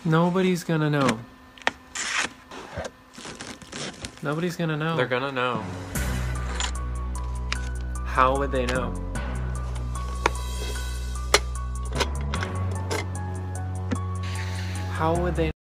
Nobody's gonna know. Nobody's gonna know. They're gonna know. How would they know? How would they